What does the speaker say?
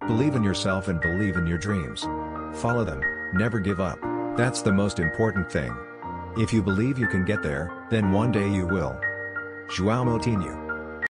Believe in yourself and believe in your dreams. Follow them, never give up. That's the most important thing. If you believe you can get there, then one day you will. Joao Moutinho.